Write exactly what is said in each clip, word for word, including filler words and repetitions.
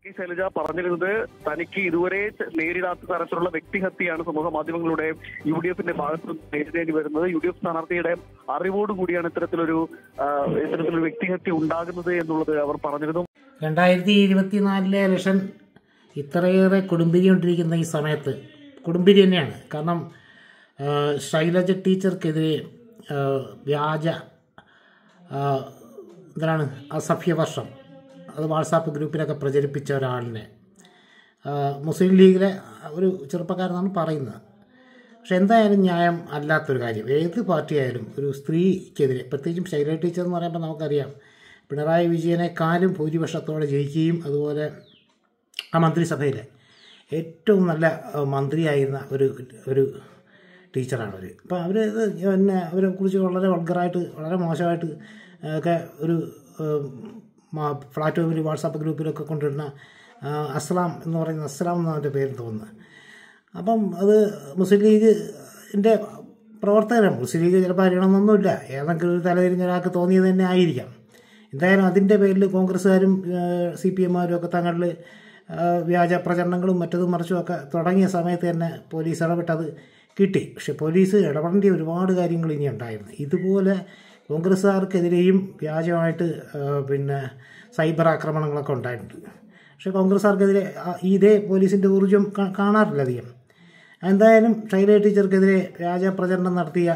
K Shailaja പറഞ്ഞിരുന്നത് തനിക്ക് ഇതുവരെ നേരിടാത്ത തരത്തിലുള്ള വ്യക്തിഹത്യയാണ് സമൂഹ മാധ്യമങ്ങളുടെ യു ഡി എഫിന്റെ ഭാഗത്ത് നേരിടേണ്ടി വരുന്നത്. യു ഡി എഫ് സ്ഥാനാർത്ഥിയുടെ അറിവോടുകൂടിയാണ് ഇത്തരത്തിലൊരു ഇത്തരത്തിലൊരു വ്യക്തിഹത്യ ഉണ്ടാകുന്നത് എന്നുള്ളത് അവർ പറഞ്ഞിരുന്നു. രണ്ടായിരത്തി ഇരുപത്തിനാലിലെ ഇലക്ഷൻ ഇത്രയേറെ കൊടുമ്പിരിക്കൊണ്ടിരിക്കുന്ന ഈ സമയത്ത് കൊടുമ്പിരി തന്നെയാണ്. കാരണം ശൈലജ ടീച്ചർക്കെതിരെ വ്യാജ എന്താണ് അസഭ്യവർഷം അത് വാട്സാപ്പ് ഗ്രൂപ്പിലൊക്കെ പ്രചരിപ്പിച്ച ഒരാളിനെ മുസ്ലിം ലീഗിലെ ഒരു ചെറുപ്പക്കാരെന്നാണ് പറയുന്നത്. പക്ഷെ എന്തായാലും ന്യായം അല്ലാത്തൊരു കാര്യം. ഏത് പാർട്ടിയായാലും ഒരു സ്ത്രീക്കെതിരെ, പ്രത്യേകിച്ചും ശൈലജ ടീച്ചർ എന്ന് പറയുമ്പോൾ നമുക്കറിയാം പിണറായി വിജയനെക്കാളും ഭൂരിപക്ഷത്തോടെ ജയിക്കുകയും അതുപോലെ ആ മന്ത്രിസഭയിലെ ഏറ്റവും നല്ല മന്ത്രിയായിരുന്ന ഒരു ഒരു ടീച്ചറാണ് അവർ. അപ്പോൾ അവർ പിന്നെ അവരെ കുറിച്ച് വളരെ വൾഗറായിട്ട് വളരെ മോശമായിട്ട് ഒക്കെ ഒരു പ്ലാറ്റ്ഫോമിൽ വാട്സാപ്പ് ഗ്രൂപ്പിലൊക്കെ കൊണ്ടുവരുന്ന അസ്ലാം എന്ന് പറയുന്ന അസ്ലാം എന്നാണ് അവൻ്റെ പേര് തോന്നുന്നത്. അപ്പം അത് മുസ്ലിം ലീഗിൻ്റെ പ്രവർത്തകരാണ്. മുസ്ലിം ലീഗ് ചിലപ്പോൾ അറിയണമെന്നൊന്നുമില്ല, ഏതെങ്കിലും ഒരു തലതിരിഞ്ഞ ഒരാൾക്ക് തോന്നിയത് തന്നെ ആയിരിക്കാം. എന്തായാലും അതിൻ്റെ പേരിൽ കോൺഗ്രസ്സുകാരും സി പി എമ്മാരും ഒക്കെ തങ്ങളിൽ വ്യാജ പ്രചരണങ്ങളും മറ്റതും മറിച്ചുമൊക്കെ തുടങ്ങിയ സമയത്ത് തന്നെ പോലീസ് ഇടപെട്ടത് കിട്ടി. പക്ഷെ പോലീസ് ഇടപെടേണ്ട ഒരുപാട് കാര്യങ്ങൾ ഇനി ഉണ്ടായിരുന്നു. ഇതുപോലെ കോൺഗ്രസ്സുകാർക്കെതിരെയും വ്യാജമായിട്ട് പിന്നെ സൈബർ ആക്രമണങ്ങളൊക്കെ ഉണ്ടായിട്ടുണ്ട്. പക്ഷേ കോൺഗ്രസ്സുകാർക്കെതിരെ ഇതേ പോലീസിൻ്റെ ഊർജ്ജം കാണാറില്ല അധികം. എന്തായാലും ശൈലജ ടീച്ചർക്കെതിരെ വ്യാജ പ്രചരണം നടത്തിയ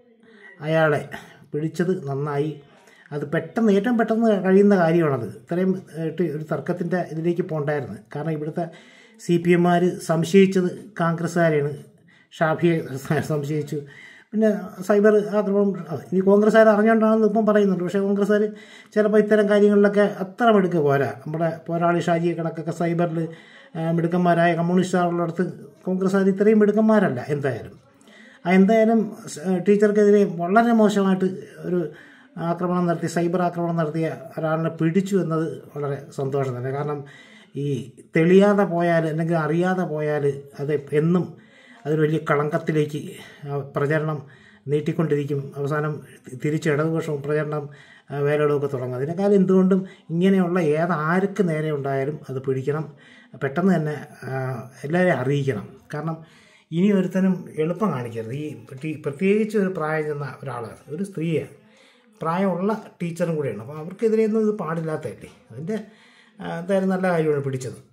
അയാളെ പിടിച്ചത് നന്നായി. അത് പെട്ടെന്ന് ഏറ്റവും പെട്ടെന്ന് കഴിയുന്ന കാര്യമാണത്. ഇത്രയും ഒരു തർക്കത്തിൻ്റെ ഇതിലേക്ക് പോകണ്ടായിരുന്നു. കാരണം ഇവിടുത്തെ സി പി എമ്മാർ സംശയിച്ചത് കോൺഗ്രസ്സുകാരെയാണ്. ഷാഫിയെ സംശയിച്ചു. പിന്നെ സൈബർ ആക്രമണം ഇനി കോൺഗ്രസ്സുകാർ അറിഞ്ഞുകൊണ്ടാണെന്ന് ഇപ്പം പറയുന്നുണ്ട്. പക്ഷേ കോൺഗ്രസ്സുകാർ ചിലപ്പോൾ ഇത്തരം കാര്യങ്ങളിലൊക്കെ അത്ര മിടുക്ക് പോരാ. നമ്മുടെ പോരാളി ഷാജി കണക്കൊക്കെ സൈബറിൽ മിടുക്കന്മാരായ കമ്മ്യൂണിസ്റ്റുകാരുള്ളിടത്ത് കോൺഗ്രസ്സുകാർ ഇത്രയും മിടുക്കന്മാരല്ല. എന്തായാലും ആ എന്തായാലും ടീച്ചർക്കെതിരെ വളരെ മോശമായിട്ട് ഒരു ആക്രമണം നടത്തി സൈബർ ആക്രമണം നടത്തിയ ഒരാളിനെ പിടിച്ചു എന്നത് വളരെ സന്തോഷം തന്നെ. കാരണം ഈ തെളിയാതെ പോയാൽ അല്ലെങ്കിൽ അറിയാതെ പോയാൽ അത് എന്നും അതൊരു വലിയ കളങ്കത്തിലേക്ക് പ്രചരണം നീട്ടിക്കൊണ്ടിരിക്കും. അവസാനം തിരിച്ച് ഇടതുപക്ഷവും പ്രചരണം വേലകളൊക്കെ തുടങ്ങും. അതിനേക്കാളും എന്തുകൊണ്ടും ഇങ്ങനെയുള്ള ഏത് ആർക്ക് നേരെ ഉണ്ടായാലും അത് പിടിക്കണം, പെട്ടെന്ന് തന്നെ എല്ലാവരെയും അറിയിക്കണം. കാരണം ഇനി ഒരുത്തനും എളുപ്പം കാണിക്കരുത്. ഈ പ്രത്യേകിച്ച് ഒരു പ്രായം ചെന്ന ഒരാൾ, ഒരു സ്ത്രീയെ പ്രായമുള്ള ടീച്ചറും കൂടെയാണ്. അപ്പോൾ അവർക്കെതിരെയൊന്നും ഇത് പാടില്ലാത്തതല്ലേ. അതിൻ്റെ എന്തായാലും നല്ല കാര്യമാണ് പിടിച്ചത്.